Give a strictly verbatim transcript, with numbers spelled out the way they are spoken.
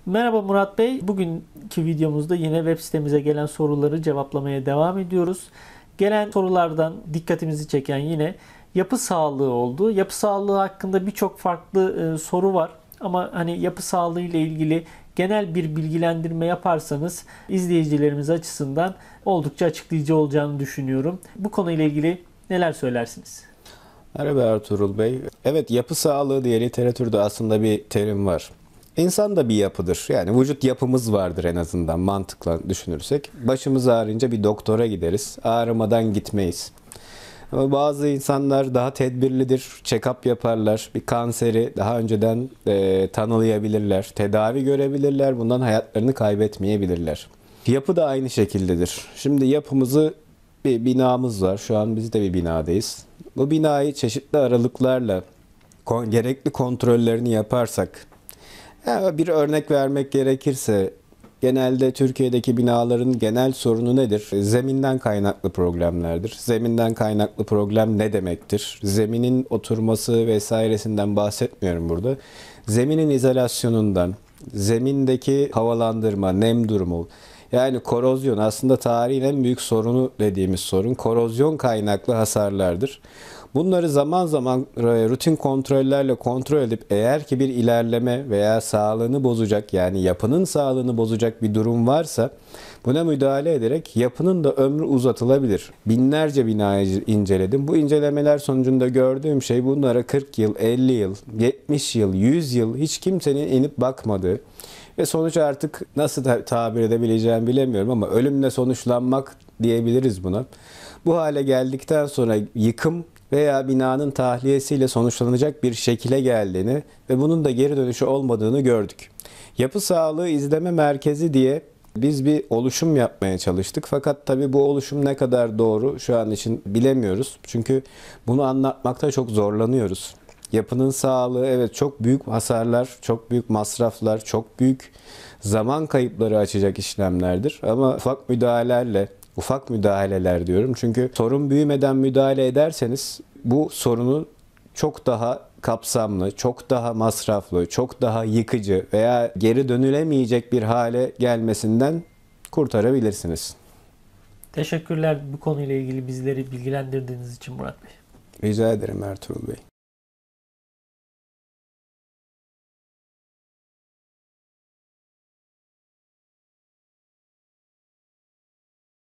Merhaba Murat Bey. Bugünkü videomuzda yine web sitemize gelen soruları cevaplamaya devam ediyoruz. Gelen sorulardan dikkatimizi çeken yine yapı sağlığı oldu. Yapı sağlığı hakkında birçok farklı e, soru var. Ama hani yapı sağlığı ile ilgili genel bir bilgilendirme yaparsanız izleyicilerimiz açısından oldukça açıklayıcı olacağını düşünüyorum. Bu konuyla ilgili neler söylersiniz? Merhaba Ertuğrul Bey. Evet, yapı sağlığı diye literatürde aslında bir terim var. İnsan da bir yapıdır. Yani vücut yapımız vardır en azından mantıkla düşünürsek. Başımız ağrıyınca bir doktora gideriz. Ağrımadan gitmeyiz. Ama bazı insanlar daha tedbirlidir. Check-up yaparlar. Bir kanseri daha önceden e, tanılayabilirler. Tedavi görebilirler. Bundan hayatlarını kaybetmeyebilirler. Yapı da aynı şekildedir. Şimdi yapımızı bir binamız var. Şu an biz de bir binadayız. Bu binayı çeşitli aralıklarla kon- gerekli kontrollerini yaparsak, yani bir örnek vermek gerekirse, genelde Türkiye'deki binaların genel sorunu nedir? Zeminden kaynaklı problemlerdir. Zeminden kaynaklı problem ne demektir? Zeminin oturması vesairesinden bahsetmiyorum burada. Zeminin izolasyonundan, zemindeki havalandırma, nem durumu, yani korozyon aslında tarihin en büyük sorunu dediğimiz sorun korozyon kaynaklı hasarlardır. Bunları zaman zaman rutin kontrollerle kontrol edip eğer ki bir ilerleme veya sağlığını bozacak, yani yapının sağlığını bozacak bir durum varsa buna müdahale ederek yapının da ömrü uzatılabilir. Binlerce binayı inceledim. Bu incelemeler sonucunda gördüğüm şey bunlara kırk yıl, elli yıl, yetmiş yıl, yüz yıl hiç kimsenin inip bakmadığı ve sonuç artık nasıl tabir edebileceğimi bilemiyorum ama ölümle sonuçlanmak diyebiliriz buna. Bu hale geldikten sonra yıkım veya binanın tahliyesiyle sonuçlanacak bir şekile geldiğini ve bunun da geri dönüşü olmadığını gördük. Yapı Sağlığı İzleme Merkezi diye biz bir oluşum yapmaya çalıştık. Fakat tabii bu oluşum ne kadar doğru şu an için bilemiyoruz. Çünkü bunu anlatmakta çok zorlanıyoruz. Yapının sağlığı, evet, çok büyük hasarlar, çok büyük masraflar, çok büyük zaman kayıpları açacak işlemlerdir. Ama ufak müdahalelerle, ufak müdahaleler diyorum. Çünkü sorun büyümeden müdahale ederseniz bu sorunu çok daha kapsamlı, çok daha masraflı, çok daha yıkıcı veya geri dönülemeyecek bir hale gelmesinden kurtarabilirsiniz. Teşekkürler bu konuyla ilgili bizleri bilgilendirdiğiniz için Murat Bey. Rica ederim Ertuğrul Bey.